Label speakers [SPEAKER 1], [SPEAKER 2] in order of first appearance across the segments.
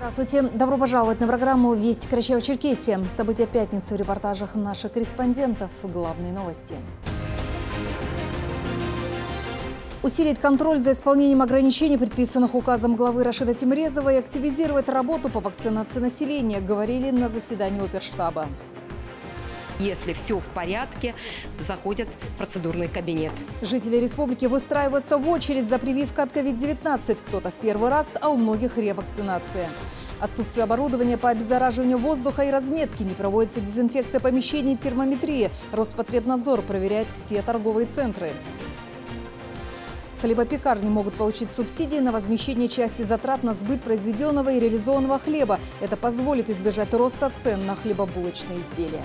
[SPEAKER 1] Здравствуйте. Добро пожаловать на программу «Вести Карачаево-Черкесия». События пятницы в репортажах наших корреспондентов. Главные новости. Усилить контроль за исполнением ограничений, предписанных указом главы Рашида Тимрезова, и активизировать работу по вакцинации населения, говорили на заседании оперштаба.
[SPEAKER 2] Если все в порядке, заходят в процедурный кабинет.
[SPEAKER 1] Жители республики выстраиваются в очередь за прививкой от COVID-19. Кто-то в первый раз, а у многих ревакцинация. Отсутствие оборудования по обеззараживанию воздуха и разметки. Не проводится дезинфекция помещений и термометрия. Роспотребнадзор проверяет все торговые центры. Хлебопекарни могут получить субсидии на возмещение части затрат на сбыт произведенного и реализованного хлеба. Это позволит избежать роста цен на хлебобулочные изделия.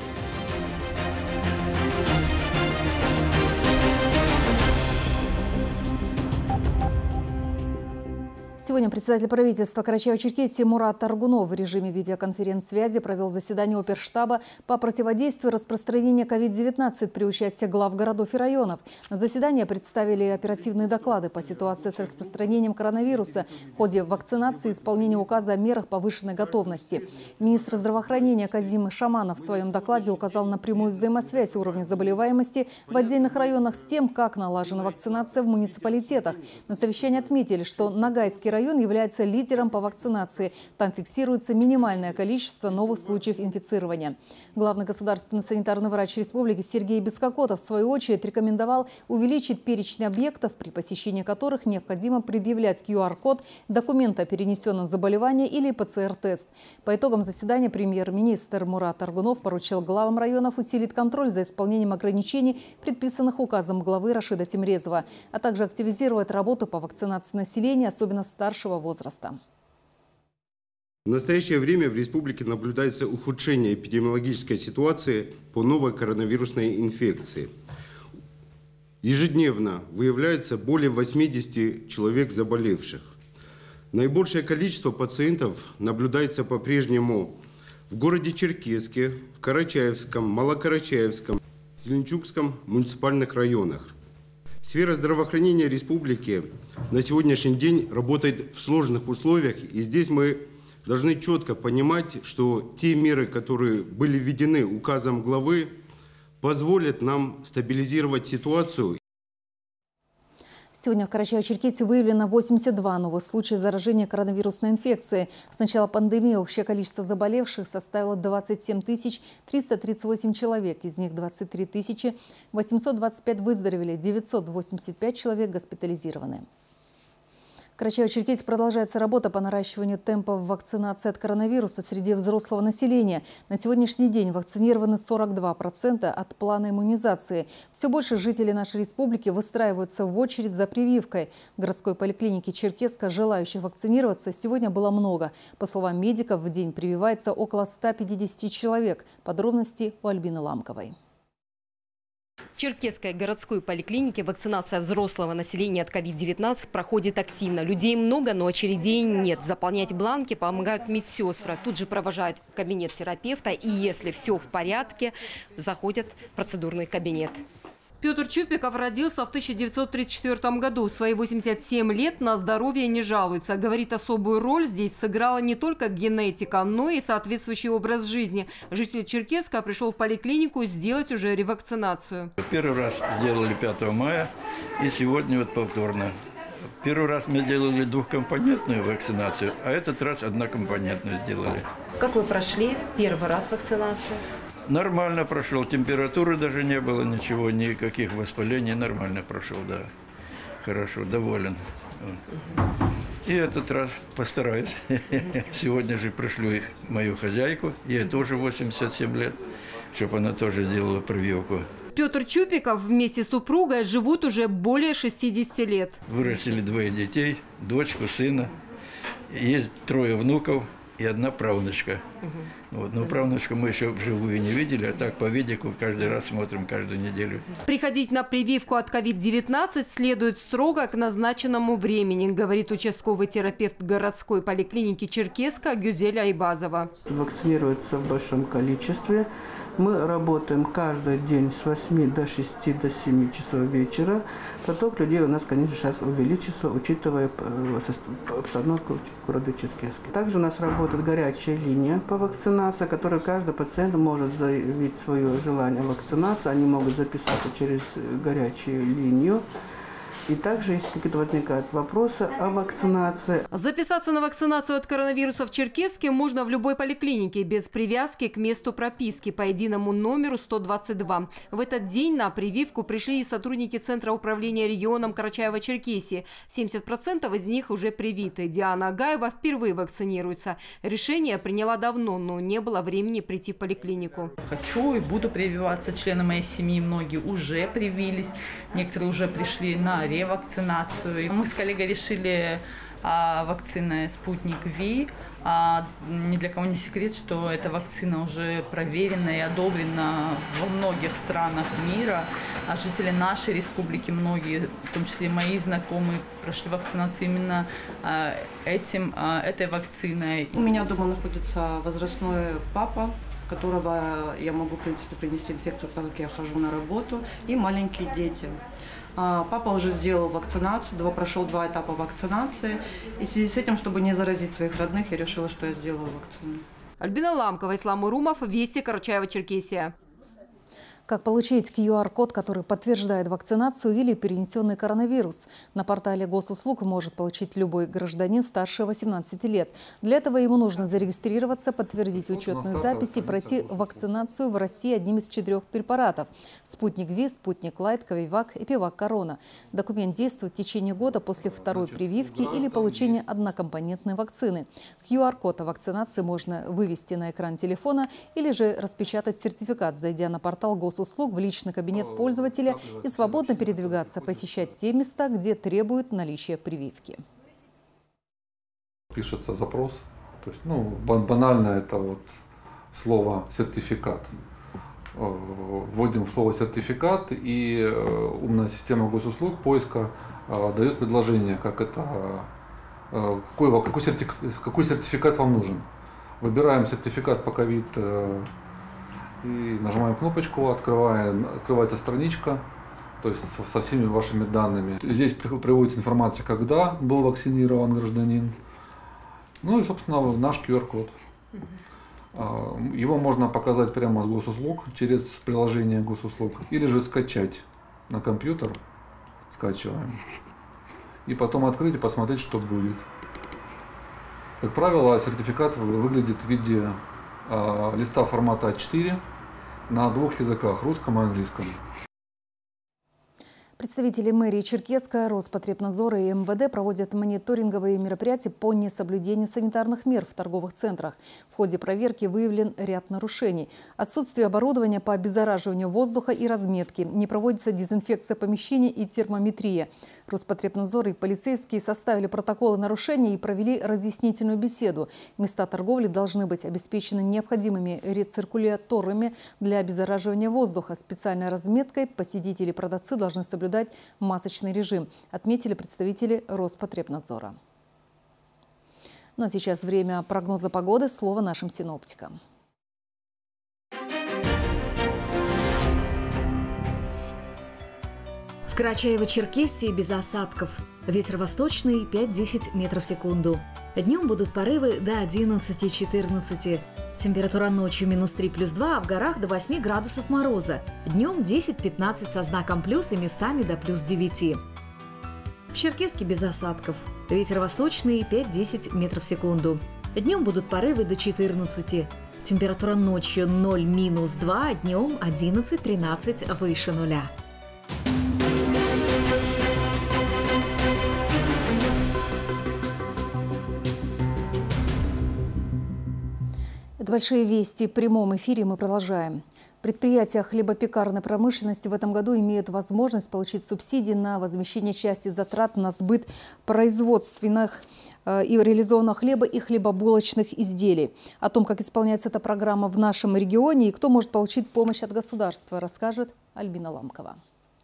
[SPEAKER 1] Сегодня председатель правительства Карачаево-Черкесии Мурат Аргунов в режиме видеоконференц-связи провел заседание оперштаба по противодействию распространению COVID-19 при участии глав городов и районов. На заседание представили оперативные доклады по ситуации с распространением коронавируса в ходе вакцинации и исполнения указа о мерах повышенной готовности. Министр здравоохранения Казим Шаманов в своем докладе указал на прямую взаимосвязь уровня заболеваемости в отдельных районах с тем, как налажена вакцинация в муниципалитетах. На совещании отметили, что Ногайский район является лидером по вакцинации. Там фиксируется минимальное количество новых случаев инфицирования. Главный государственный санитарный врач республики Сергей Бескокотов в свою очередь рекомендовал увеличить перечень объектов, при посещении которых необходимо предъявлять QR-код, документ о перенесенном заболевании или ПЦР-тест. По итогам заседания премьер-министр Мурат Аргунов поручил главам районов усилить контроль за исполнением ограничений, предписанных указом главы Рашида Тимрезова, а также активизировать работу по вакцинации населения, особенно старшего возраста.
[SPEAKER 3] В настоящее время в республике наблюдается ухудшение эпидемиологической ситуации по новой коронавирусной инфекции. Ежедневно выявляется более 80 человек заболевших. Наибольшее количество пациентов наблюдается по-прежнему в городе Черкесске, Карачаевском, Малокарачаевском, Зеленчукском муниципальных районах. Сфера здравоохранения республики на сегодняшний день работает в сложных условиях, и здесь мы должны четко понимать, что те меры, которые были введены указом главы, позволят нам стабилизировать ситуацию.
[SPEAKER 1] Сегодня в Карачаево-Черкесии выявлено 82 новых случая заражения коронавирусной инфекцией. С начала пандемии общее количество заболевших составило 27 338 человек. Из них 23 825 выздоровели, 985 человек госпитализированы. В Карачаево-Черкесии продолжается работа по наращиванию темпов вакцинации от коронавируса среди взрослого населения. На сегодняшний день вакцинированы 42% от плана иммунизации. Все больше жителей нашей республики выстраиваются в очередь за прививкой. В городской поликлинике Черкесска желающих вакцинироваться сегодня было много. По словам медиков, в день прививается около 150 человек. Подробности у Альбины Ламковой.
[SPEAKER 2] В Черкесской городской поликлинике вакцинация взрослого населения от COVID-19 проходит активно. Людей много, но очередей нет. Заполнять бланки помогают медсестры. Тут же провожают в кабинет терапевта. И если все в порядке, заходят в процедурный кабинет. Петр Чупиков родился в 1934 году. В свои 87 лет на здоровье не жалуется. Говорит, особую роль здесь сыграла не только генетика, но и соответствующий образ жизни. Житель Черкесска пришел в поликлинику сделать уже ревакцинацию.
[SPEAKER 4] Первый раз сделали 5 мая и сегодня вот повторно. Первый раз мы делали двухкомпонентную вакцинацию, а этот раз однокомпонентную сделали.
[SPEAKER 2] Как вы прошли первый раз вакцинацию?
[SPEAKER 4] Нормально прошел, температуры даже не было, ничего, никаких воспалений, нормально прошел, да. Хорошо, доволен. И этот раз постараюсь. Сегодня же пришлю мою хозяйку, ей тоже 87 лет, чтобы она тоже сделала прививку.
[SPEAKER 2] Петр Чупиков вместе с супругой живут уже более 60 лет.
[SPEAKER 4] Вырастили 2 детей, дочку, сына. Есть 3 внуков и 1 правнучка. Вот. Но правнучку мы еще вживую не видели, а так по видику каждый раз смотрим каждую неделю.
[SPEAKER 2] Приходить на прививку от COVID-19 следует строго к назначенному времени, говорит участковый терапевт городской поликлиники Черкесска Гюзель Айбазова.
[SPEAKER 5] Вакцинируются в большом количестве. Мы работаем каждый день с 8 до 6 до 7 часов вечера. Поток людей у нас, конечно, сейчас увеличится, учитывая обстановку в городе Черкесске. Также у нас работает горячая линия по вакцинации, которой каждый пациент может заявить свое желание вакцинации. Они могут записаться через горячую линию. И также, если какие-то возникают вопросы о вакцинации.
[SPEAKER 2] Записаться на вакцинацию от коронавируса в Черкесске можно в любой поликлинике без привязки к месту прописки по единому номеру 122. В этот день на прививку пришли и сотрудники Центра управления регионом Карачаево-Черкесии. 70% из них уже привиты. Диана Агаева впервые вакцинируется. Решение приняла давно, но не было времени прийти в поликлинику.
[SPEAKER 6] Хочу и буду прививаться. Члены моей семьи многие уже привились. Некоторые уже пришли на ревакцинацию. Мы с коллегой решили вакцина «Спутник Ви». Ни для кого не секрет, что эта вакцина уже проверена и одобрена во многих странах мира. А жители нашей республики, многие, в том числе мои знакомые, прошли вакцинацию именно этой вакциной.
[SPEAKER 7] У меня дома находится возрастной папа, которого я могу, в принципе, принести инфекцию, так как я хожу на работу, и маленькие дети. Папа уже сделал вакцинацию, прошел 2 этапа вакцинации. И в связи с этим, чтобы не заразить своих родных, я решила, что я сделаю вакцину.
[SPEAKER 2] Альбина Ламкова, Ислам Урумов, Вести, Карачаево-Черкесия.
[SPEAKER 1] Как получить QR-код, который подтверждает вакцинацию или перенесенный коронавирус? На портале госуслуг может получить любой гражданин старше 18 лет. Для этого ему нужно зарегистрироваться, подтвердить учетную запись и пройти вакцинацию в России одним из 4 препаратов – «Спутник Ви», «Спутник Лайт», «Ковивак» и «Пивак Корона». Документ действует в течение года после 2-й прививки или получения однокомпонентной вакцины. QR-код о вакцинации можно вывести на экран телефона или же распечатать сертификат, зайдя на портал госуслуг в личный кабинет пользователя и свободно передвигаться, посещать те места, где требуют наличия прививки.
[SPEAKER 8] Пишется запрос, то есть, банально это вот слово «сертификат». Вводим слово «сертификат», и умная система госуслуг поиска дает предложение, какой сертификат вам нужен. Выбираем сертификат по ковид и нажимаем кнопочку, открывается страничка, то есть со всеми вашими данными. Здесь приводится информация, когда был вакцинирован гражданин. Ну и, собственно, наш QR-код. Его можно показать прямо с госуслуг через приложение госуслуг или же скачать на компьютер. Скачиваем. И потом открыть и посмотреть, что будет. Как правило, сертификат выглядит в виде листа формата А4 на 2 языках – русском и английском.
[SPEAKER 1] Представители мэрии Черкесска, Роспотребнадзора и МВД проводят мониторинговые мероприятия по несоблюдению санитарных мер в торговых центрах. В ходе проверки выявлен ряд нарушений. Отсутствие оборудования по обеззараживанию воздуха и разметки. Не проводится дезинфекция помещений и термометрия. Роспотребнадзор и полицейские составили протоколы нарушений и провели разъяснительную беседу. Места торговли должны быть обеспечены необходимыми рециркуляторами для обеззараживания воздуха. Специальной разметкой посетители и продавцы должны соблюдать масочный режим, отметили представители Роспотребнадзора. Ну а сейчас время прогноза погоды. Слово нашим синоптикам.
[SPEAKER 9] В Карачаево-Черкесии без осадков. Ветер восточный 5-10 метров в секунду. Днем будут порывы до 11-14. Температура ночью -3 +2, а в горах до 8 градусов мороза. Днем 10-15 со знаком плюс и местами до +9. В Черкесске без осадков. Ветер восточный 5-10 метров в секунду. Днем будут порывы до 14. Температура ночью 0-2, а днем 11-13 выше нуля.
[SPEAKER 1] Это «Большие вести». В прямом эфире мы продолжаем. Предприятия хлебопекарной промышленности в этом году имеют возможность получить субсидии на возмещение части затрат на сбыт производственных и реализованного хлеба и хлебобулочных изделий. О том, как исполняется эта программа в нашем регионе и кто может получить помощь от государства, расскажет Альбина Ламкова.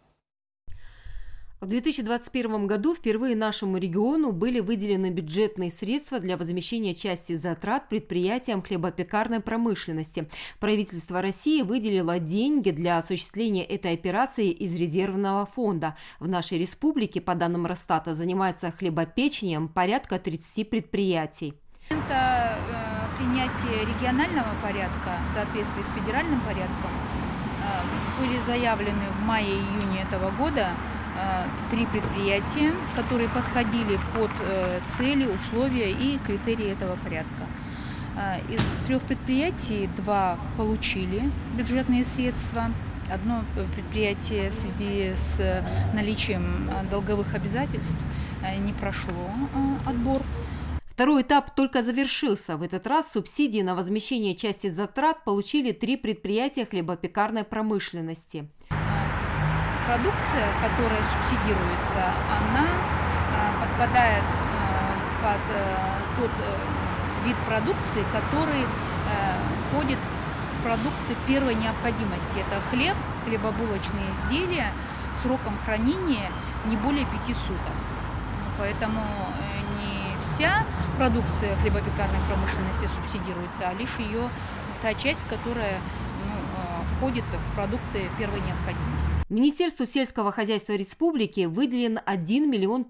[SPEAKER 2] В 2021 году впервые нашему региону были выделены бюджетные средства для возмещения части затрат предприятиям хлебопекарной промышленности. Правительство России выделило деньги для осуществления этой операции из резервного фонда. В нашей республике, по данным Росстата, занимается хлебопечением порядка 30 предприятий.
[SPEAKER 10] Это принятие регионального порядка в соответствии с федеральным порядком были заявлены в мае-июне этого года 3 предприятия, которые подходили под цели, условия и критерии этого порядка. Из 3 предприятий 2 получили бюджетные средства. Одно предприятие в связи с наличием долговых обязательств не прошло отбор.
[SPEAKER 2] Второй этап только завершился. В этот раз субсидии на возмещение части затрат получили 3 предприятия хлебопекарной промышленности.
[SPEAKER 10] Продукция, которая субсидируется, она подпадает под тот вид продукции, который входит в продукты первой необходимости. Это хлеб, хлебобулочные изделия сроком хранения не более 5 суток. Поэтому не вся продукция хлебопекарной промышленности субсидируется, а лишь ее та часть, которая входит в продукты первой необходимости.
[SPEAKER 2] Министерству сельского хозяйства республики выделен 1 миллион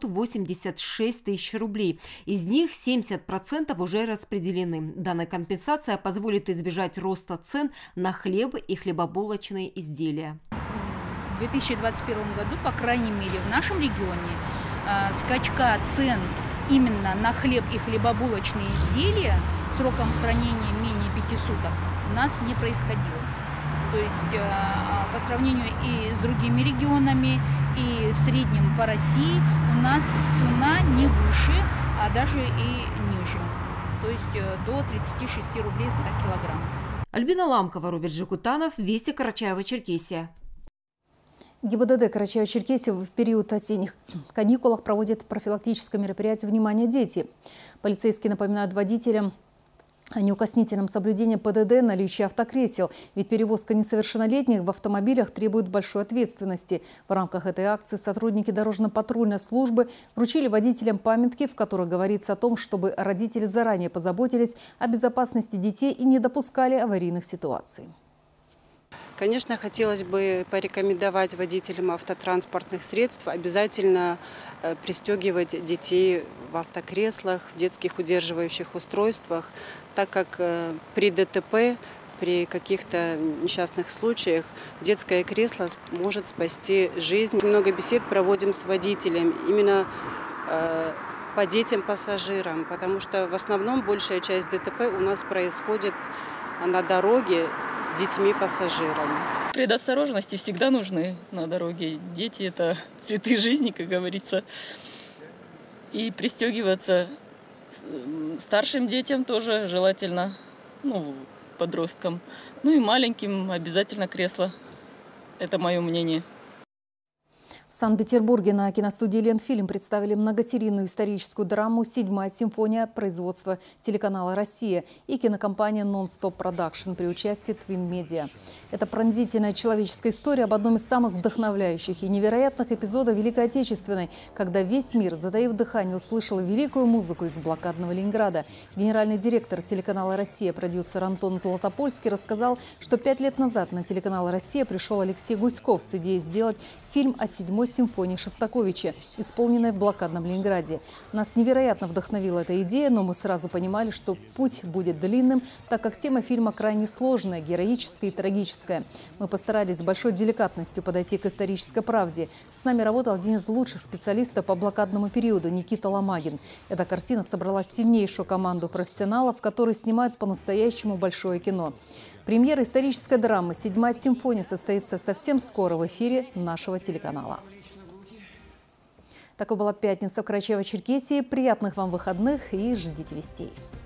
[SPEAKER 2] 586 тысяч рублей. Из них 70% уже распределены. Данная компенсация позволит избежать роста цен на хлеб и хлебобулочные изделия.
[SPEAKER 10] В 2021 году, по крайней мере, в нашем регионе скачка цен именно на хлеб и хлебобулочные изделия сроком хранения менее 5 суток у нас не происходило. То есть по сравнению и с другими регионами, и в среднем по России у нас цена не выше, а даже и ниже. То есть до 36 рублей за килограмм.
[SPEAKER 2] Альбина Ламкова, Роберт Жикутанов, Вести, Карачаево-Черкесия.
[SPEAKER 1] ГИБДД Карачаево-Черкесия в период осенних каникулах проводит профилактическое мероприятие «Внимание, дети». Полицейские напоминают водителям о неукоснительном соблюдении ПДД, наличии автокресел. Ведь перевозка несовершеннолетних в автомобилях требует большой ответственности. В рамках этой акции сотрудники дорожно-патрульной службы вручили водителям памятки, в которых говорится о том, чтобы родители заранее позаботились о безопасности детей и не допускали аварийных ситуаций.
[SPEAKER 11] Конечно, хотелось бы порекомендовать водителям автотранспортных средств обязательно пристегивать детей в автокреслах, в детских удерживающих устройствах, так как при ДТП, при каких-то несчастных случаях детское кресло может спасти жизнь. Много бесед проводим с водителем именно по детям-пассажирам, потому что в основном большая часть ДТП у нас происходит на дороге с детьми-пассажирами.
[SPEAKER 12] Предосторожности всегда нужны на дороге. Дети – это цветы жизни, как говорится. И пристегиваться старшим детям тоже желательно, подросткам. И маленьким обязательно кресло. Это мое мнение.
[SPEAKER 1] В Санкт-Петербурге на киностудии «Ленфильм» представили многосерийную историческую драму «Седьмая симфония» производства телеканала «Россия» и кинокомпания «Non-Stop Production» при участии Twin Media. Это пронзительная человеческая история об одном из самых вдохновляющих и невероятных эпизодов Великой Отечественной, когда весь мир, затаив дыхание, услышал великую музыку из блокадного Ленинграда. Генеральный директор телеканала «Россия», продюсер Антон Златопольский, рассказал, что 5 лет назад на телеканал «Россия» пришел Алексей Гуськов с идеей сделать фильм о «Седьмой симфонии» Шостаковича, исполненной в блокадном Ленинграде. Нас невероятно вдохновила эта идея, но мы сразу понимали, что путь будет длинным, так как тема фильма крайне сложная, героическая и трагическая. Мы постарались с большой деликатностью подойти к исторической правде. С нами работал один из лучших специалистов по блокадному периоду Никита Ломагин. Эта картина собрала сильнейшую команду профессионалов, которые снимают по-настоящему большое кино. Премьера исторической драмы «Седьмая симфония» состоится совсем скоро в эфире нашего телеканала. Такой была пятница в Карачаево-Черкесии. Приятных вам выходных и ждите вестей.